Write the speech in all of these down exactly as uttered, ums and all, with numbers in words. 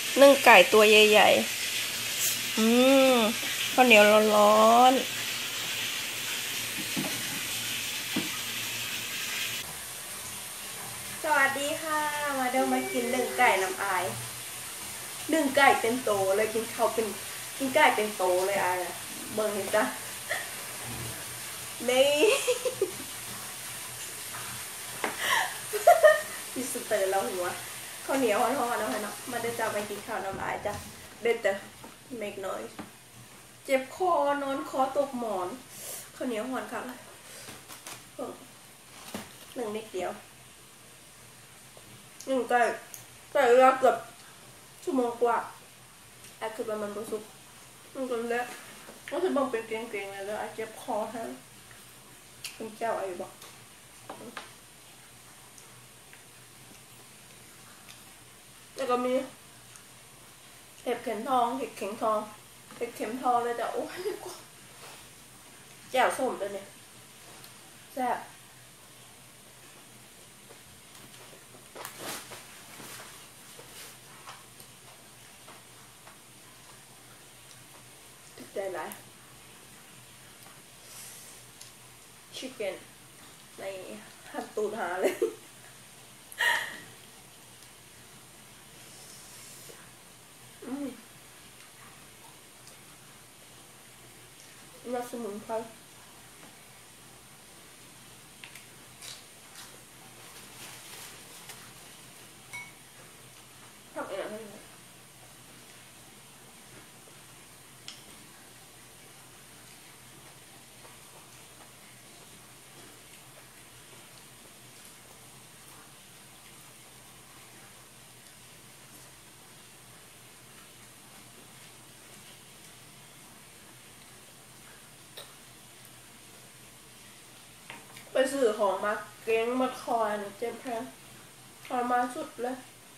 นึ่งไก่ตัวใหญ่ๆอืมข้าวเหนียวร้อนๆสวัสดีค่ะมาเดินมากินนึ่งไก่น้ำอายนึ่งไก่เป็นโตเลยกินข้าวเป็นกินไก่เป็นโตเลยอายนะเบิ่งเห็นจ้ะนี่พิสเตอร์แล้วหัวข้าวเหนียวห่อๆนะเนาะมาเดินจะไปกินข้าวน้ำอายจ้ะเด็ดแต่ make noise เจ็บคอนอนคอตกหมอนข้าวเหนียวหอนค่ะหนึ่งนิดเดียวหนึ่งไก่ไก่เวลาเกือบชั่วโมงกว่าแอดคือประมาณประสุกมันก็เละก็คือบังเป็นเกรงๆเลยแล้วไอเจ็บคอฮะเป็นแก้วไอบอกแล้วก็มีเห็ดเข็มทองเห็ดเข็มทองเห็ดเข็มทองเลยแต่โอ้ยกว่าแจ่วส้มเลยเนี่ยแซ่บติดใจหลายชิคเก้นในหันตูดหาเลยน้ำสมุนไพรทำเองเลยไปซื้อของมาเก้งมาคอยเนี่ยเจ็บแผลทรมานสุดเลย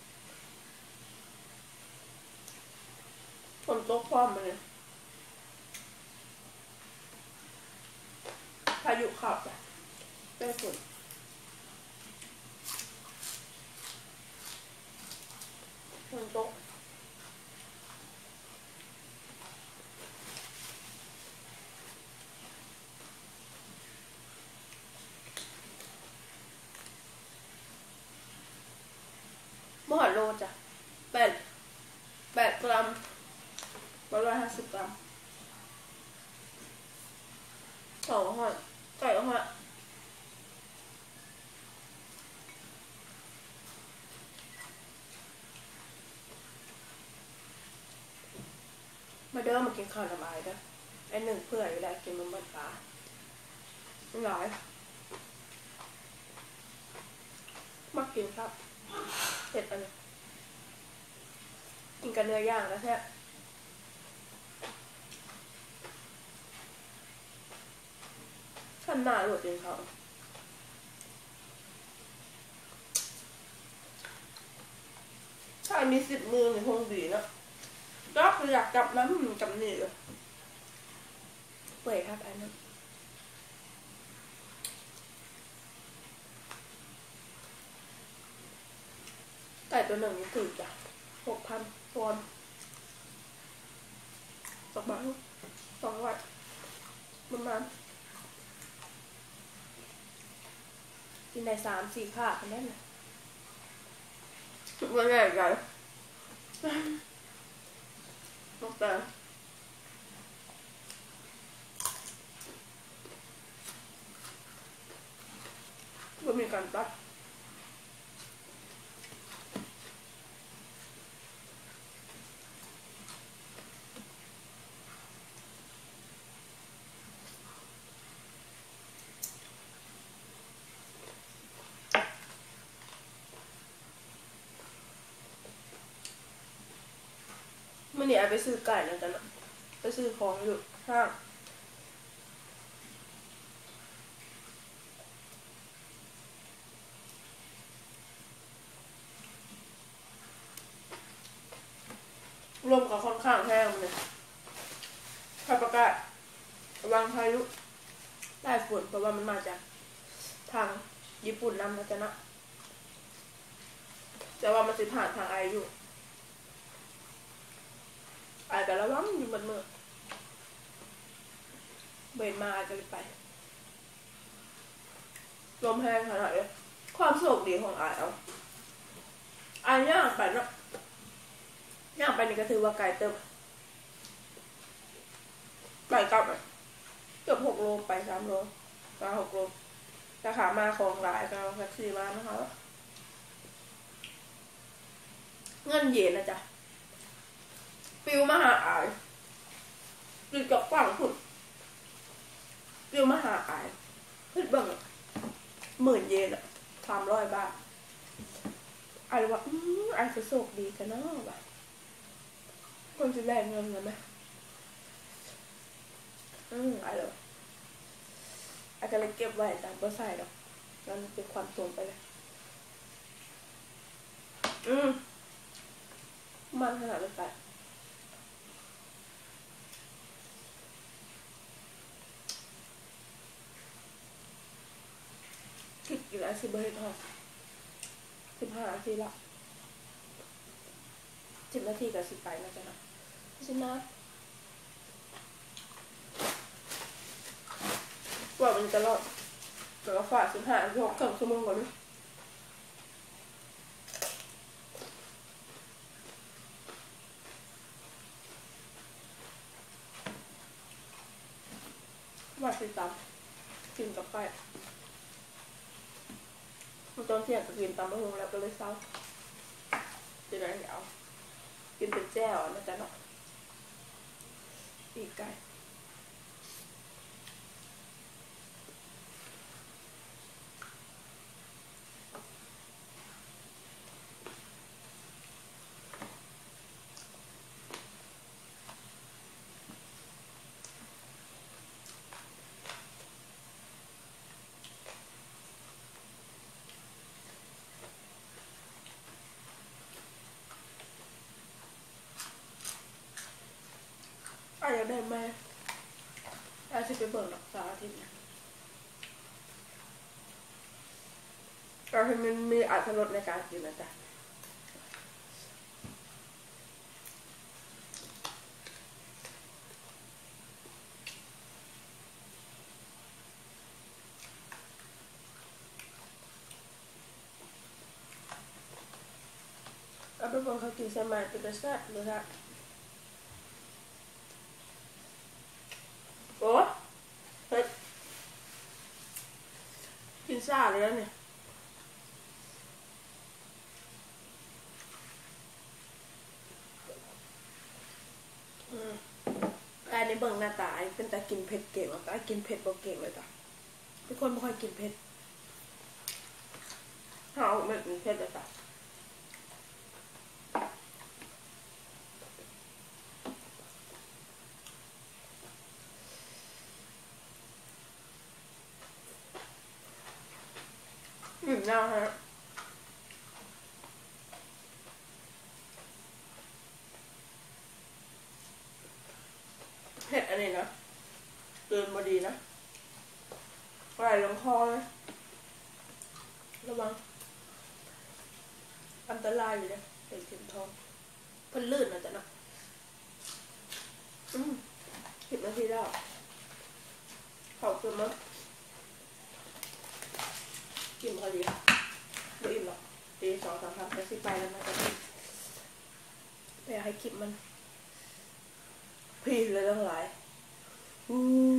ฝนตกพร้อมมาเลยพายุขับอ่ะได้ฝนฝนตกมหาโลจ้ะแปดแปดกรัมร้อยห้าสิบกรัมสองห่อไก่ห่อมาเดินมากินข้าวระบายด้วยไอหนึ่งเพื่ออยู่แล้วกินมันมันปลาไม่ร้ายมากินครับเผ็ดอะไรกินกับเนื้อย่างแล้วแท้ขั้นหน้าหลุดจริงเขาถ้ามีสิบมือในคงดีนะก็คืออยากจับน้ำจับนี่เลยเปิดครับอันนั้นไก่ตัวหนึ่งนี่ถือจ้ะหกพันปอนด์สองบาทสองวัตประมาณกินได้สามสี่ค่ะคะแนนนะวันแรกใหญ่นกแต่ก็มีการตัดมื่อนี้ไอไปซื้อไก่นะจ๊ะนะไปซื้อของอยู่ห้างลมกับค่อนข้างแห้งเลยพาประกาศระวังพายุใต้ฝนเพราะว่ามันมาจากทางญี่ปุ่นนำนะจ๊ะนะแต่ว่ามันสิผ่านทางไออยู่ เกับระวังอยู่มันเมื่อเบนมาจะไปลมแห้งขนาดเลยความโชคดีของอายเอาอายย่างไปเนาะย่างไปนี่ก็ถือว่าไกลเติมไปกลับเกือบหกโลไปสามโลมาหกโลราคามาของหลายก็แท็กซี่มานะคะเงินเย็นนะจ๊ะปิวมาหาอายติดกับกว้างสุดปิวมาหาอายเพิ่งเบิ่งหมื่นเยนอะสามร้อยบาทไอ้ว่าอืมไอ้จะโชคดีกันเนาะแบบคนจะแลกเงินเลยไหมอืมไอ้เลยไอ้ก็เลยเก็บไว้แต่ไม่ใส่หรอกนั่นเป็นความตรงไปเลยอืมมันขนาดเลยไปคิดอยู่แล้วสิบเบอร์ทองสิบห้านาทีละสิบนาทีกับสิบไปนะจ๊ะนะสินะว่ามันจะรอดแต่ก็ฝากสิบห้าหกครึ่งชั่วโมงก่อนนะว่าสิตำกินกับไก่ตอนเที่ยงก็กินตำมะฮุงแล้วก็เลยเศร้าจะได้เอากินเป็นแจ่วนะจ๊ะเนาะปีกไก่อาจจะได้ไหมอาจจะไปเบิกหลักษาทีนี้เราให้มันมีอรรถรสในการกินนะจ๊ะเอาไปบอกเขากินสมัยเป็นแซ่บเลยค่ะโอ้เฮ้ยกินซ่าเลยนะเนี่ยอืมแต่ในเบิ่งหน้าตาเป็นแต่กินเผ็ดเก่งแต่กินเผ็ดบ่เก่งเลยจ้ะทุกคนไม่ค่อยกินเผ็ดเขาไม่กินเผ็ดเลยจ้ะอืมน่าฮะเผ็ดอันนี้นะเกินมาดีนะไหลลงคอเลยระวังอันตรายอยู่เลยเป็นเข็มทองเพิ่นลื่นนะจ๊ะนะอืมสิบนาทีแล้วขอบคุณมากกินพอดีไม่อิ่มหรอกตีสองสามพันจะสิไปแล้วนะจ๊ะแต่อยากให้คลิปมันพีเลยทั้งหลายอู้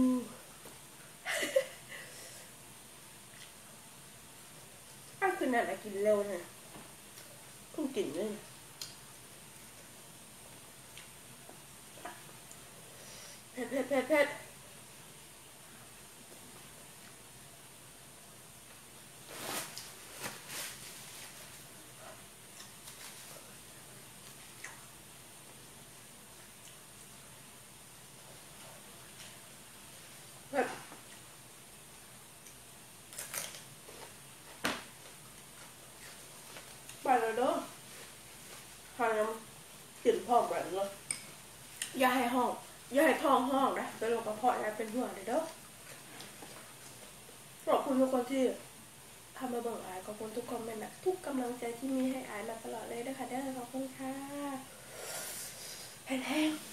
อ้าวคือนั่นอะกินเร็วเนี่ยเพิ่งกินเลยเผ็ดเผ็ดเผ็ดเผ็ดเผ็ดไปเลยเด้อทานน้ำกินพร้อมกันเลยอย่าให้ห้องอย่าให้ท้องห้องนะเป็นโรคกระเพาะยายเป็นห่วงเลยเด้อขอบคุณทุกคนที่ทำมาเบิ่งอายขอบคุณทุกคอมเมนต์นะทุกกำลังใจที่มีให้อายมาตลอดเลยนะคะเด้อขอบคุณค่ะแห้ง